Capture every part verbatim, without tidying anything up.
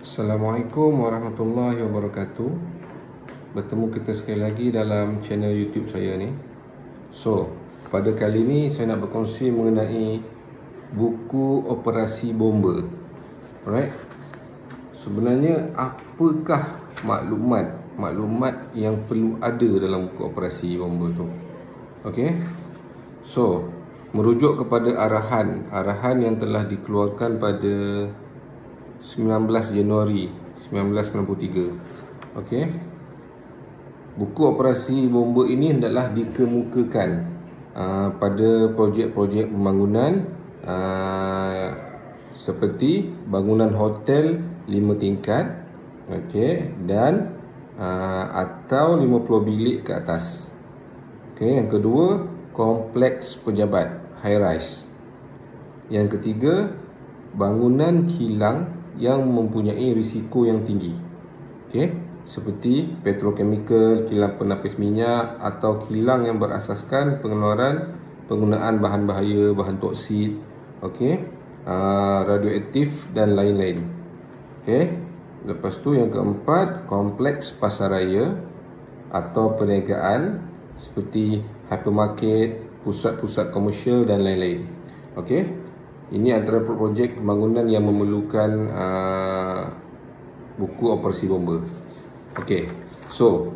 Assalamualaikum warahmatullahi wabarakatuh. Bertemu kita sekali lagi dalam channel YouTube saya ni. So, pada kali ni saya nak berkongsi mengenai buku operasi bomba. Alright. Sebenarnya apakah maklumat maklumat yang perlu ada dalam buku operasi bomba tu? Okey. So, merujuk kepada arahan arahan yang telah dikeluarkan pada sembilan belas Januari seribu sembilan ratus sembilan puluh tiga. Okey. Buku operasi bomba ini hendaklah dikemukakan uh, pada projek-projek pembangunan uh, seperti bangunan hotel lima tingkat, okey, dan uh, atau lima puluh bilik ke atas. Okey, yang kedua, kompleks pejabat, high rise. Yang ketiga, bangunan kilang yang mempunyai risiko yang tinggi, okay? Seperti petrochemical, kilang penapis minyak, atau kilang yang berasaskan pengeluaran penggunaan bahan bahaya, bahan toksid, okay? uh, radioaktif dan lain-lain. Okay? Lepas tu yang keempat, kompleks pasaraya atau perniagaan seperti hypermarket, pusat-pusat komersial dan lain-lain. Okay? Ini antara projek pembangunan yang memerlukan uh, buku operasi bomba. Okey, so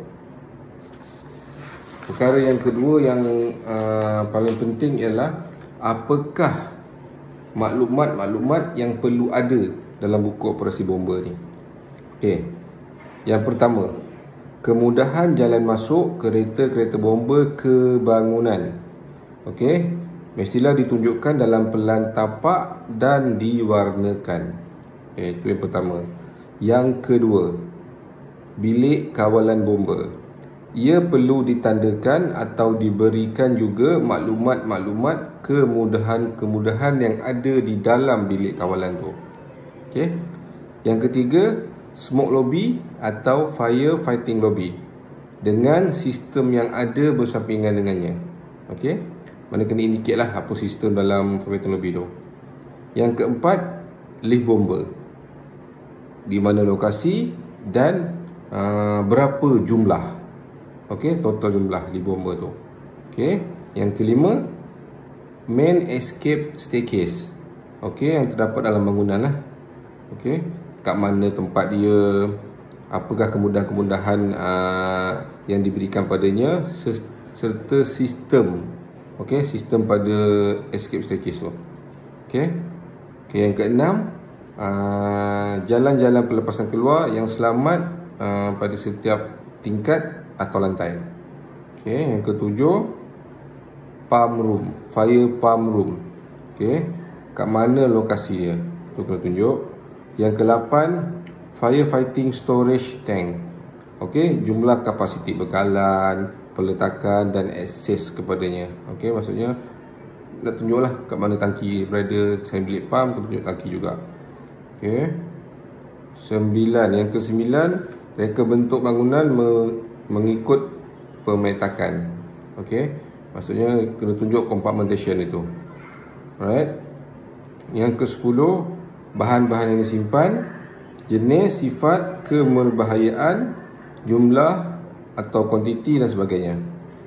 perkara yang kedua yang uh, paling penting ialah apakah maklumat-maklumat yang perlu ada dalam buku operasi bomba ni. Okey, yang pertama, kemudahan jalan masuk kereta-kereta bomba ke bangunan. Okey, mestilah ditunjukkan dalam pelan tapak dan diwarnakan. Okay, itu yang pertama. Yang kedua, bilik kawalan bomba. Ia perlu ditandakan atau diberikan juga maklumat-maklumat kemudahan-kemudahan yang ada di dalam bilik kawalan tu. Okay. Yang ketiga, smoke lobby atau fire fighting lobby dengan sistem yang ada bersampingan dengannya. Okay. Mana kena indicate lah apa sistem dalam fighting lobby tu. Yang keempat, lift bomba. Di mana lokasi dan uh, berapa jumlah. Okey, total jumlah lift bomba tu. Okey, yang kelima, main escape staircase. Okey, yang terdapat dalam bangunan lah. Okey, kat mana tempat dia, apakah kemudahan-kemudahan uh, yang diberikan padanya, serta sistem. Okey, sistem pada escape staircase tu. Okey. Okey, yang keenam, uh, jalan-jalan pelepasan keluar yang selamat uh, pada setiap tingkat atau lantai. Okey, yang ketujuh, pump room, fire pump room. Okey, kat mana lokasi dia? Tu kena tunjuk. Yang kelapan, firefighting storage tank. Okey, jumlah kapasiti bekalan, peletakan dan akses kepadanya. Okey, maksudnya nak tunjuklah kat mana tangki berada. Saya bilik pump, kita tunjuk tangki juga. Okey. Sembilan, yang ke sembilan, reka bentuk bangunan me mengikut pemetakan. Okey, maksudnya kena tunjuk compartmentation itu. Alright. Yang ke sepuluh, bahan-bahan yang disimpan, jenis, sifat, kemerbahayaan, jumlah atau kuantiti dan sebagainya.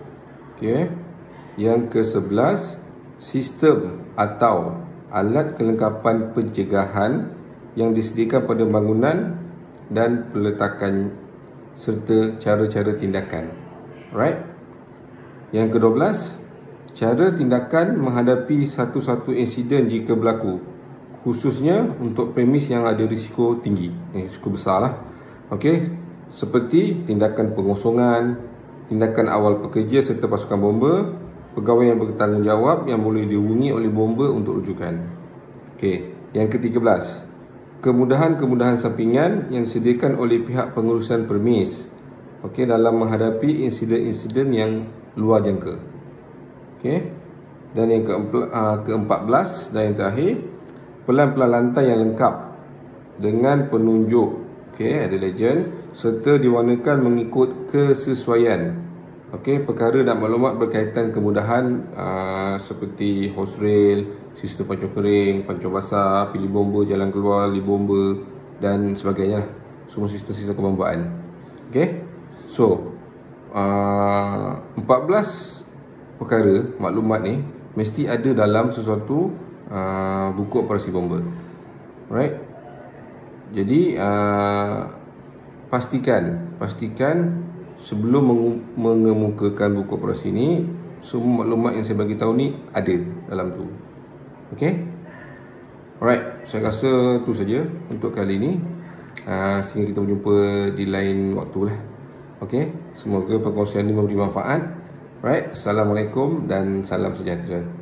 Okey. Yang ke sebelas, sistem atau alat kelengkapan pencegahan yang disediakan pada bangunan dan peletakan serta cara-cara tindakan. Right? Yang ke dua belas, cara tindakan menghadapi satu-satu insiden jika berlaku, khususnya untuk premis yang ada risiko tinggi, eh, risiko besar lah. Okey. Seperti tindakan pengosongan, tindakan awal pekerja serta pasukan bomba, pegawai yang bertanggungjawab yang boleh dihubungi oleh bomba untuk rujukan. Okey, yang ke tiga belas, kemudahan-kemudahan sampingan yang disediakan oleh pihak pengurusan permis, okey, dalam menghadapi insiden-insiden yang luar jangka. Okey. Dan yang ke empat belas dan yang terakhir, pelan-pelan lantai yang lengkap dengan penunjuk, okey, ada legend, serta diwarnakan mengikut kesesuaian. Okey, perkara dan maklumat berkaitan kemudahan uh, seperti hose rail, sistem pancung kering, pancung basah, pilih bomba, jalan keluar, li bomba, dan sebagainya lah. Semua sistem-sistem kebambaan. Okay. So uh, empat belas perkara maklumat ni mesti ada dalam sesuatu uh, buku operasi bomba. Alright. Jadi uh, pastikan pastikan sebelum mengemukakan buku operasi ni, semua maklumat yang saya bagi tahu ni ada dalam tu. Okay. Alright, saya rasa tu saja untuk kali ni. Uh, sehingga kita berjumpa di lain waktu lah. Okay, semoga perkongsian ini memberi manfaat. Alright, Assalamualaikum dan salam sejahtera.